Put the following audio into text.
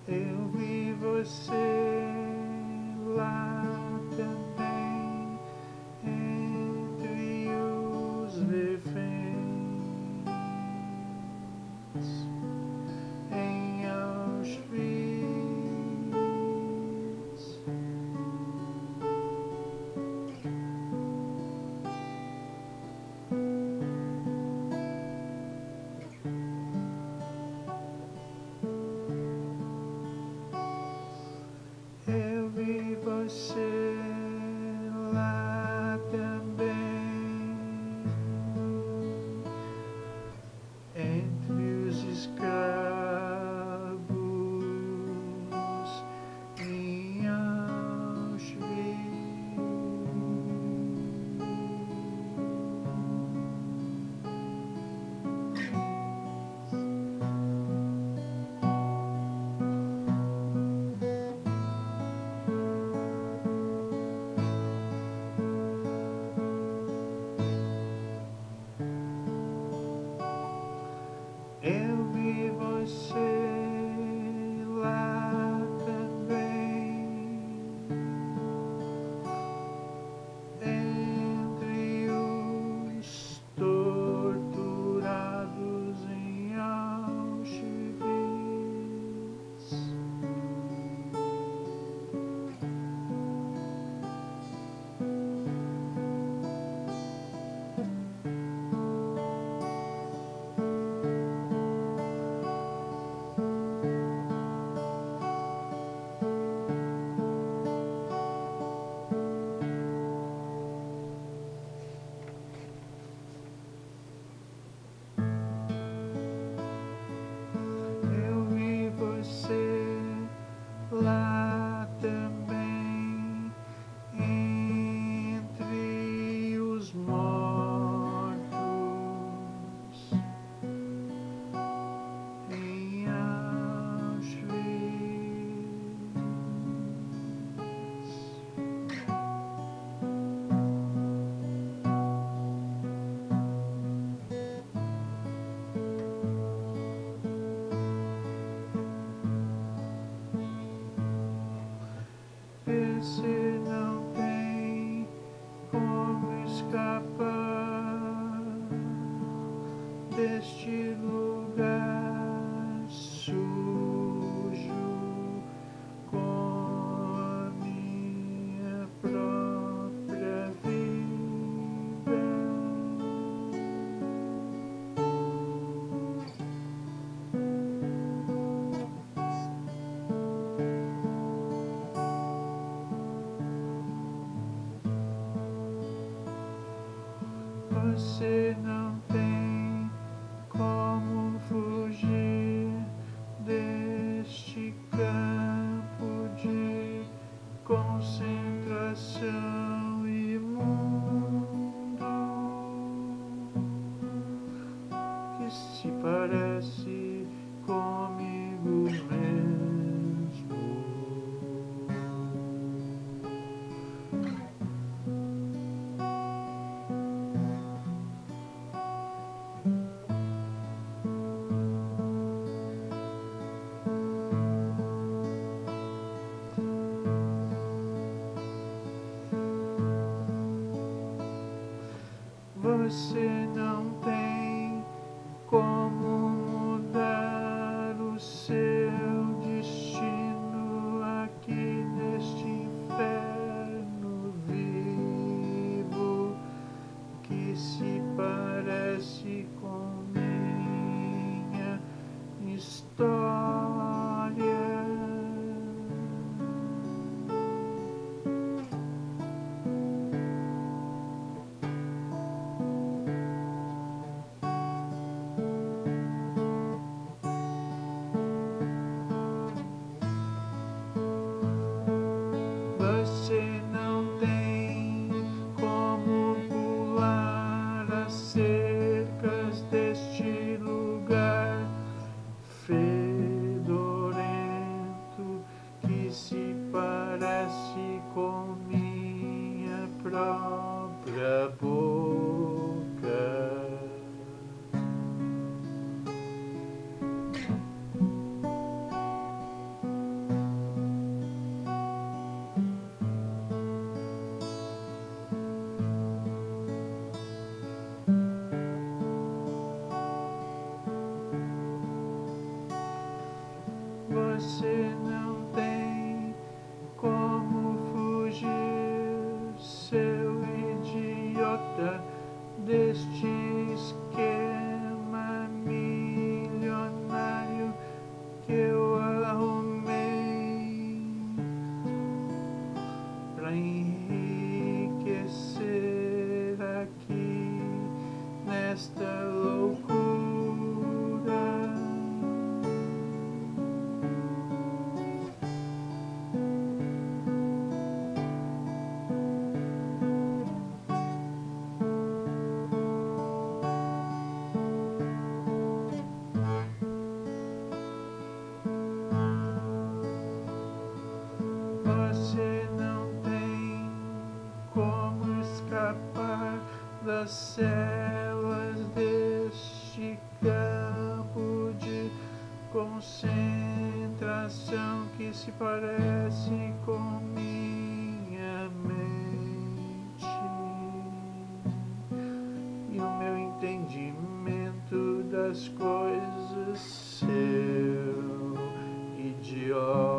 Eu vi você lá também, entre os reféns, em Auschwitz. Eu vi você lá também, entre os escravos em Auschwitz. Eu vi você lá também, entre os torturados em Auschwitz. Eu vi você lá também, entre os mortos em Auschwitz. Você não tem como escapar deste lugar sujo com a minha própria vida. Você não tem como fugir deste campo de concentração imundo que se parece comigo mesmo. Você não tem como mudar o seu destino aqui neste inferno vivo que se parece com minha história. Você não tem como fugir, seu idiota, deste esquema milionário que eu arrumei pra enriquecer aqui nesta loucura. Você não tem como escapar das celas deste campo de concentração que se parece com minha mente e o meu entendimento das coisas, seu idiota.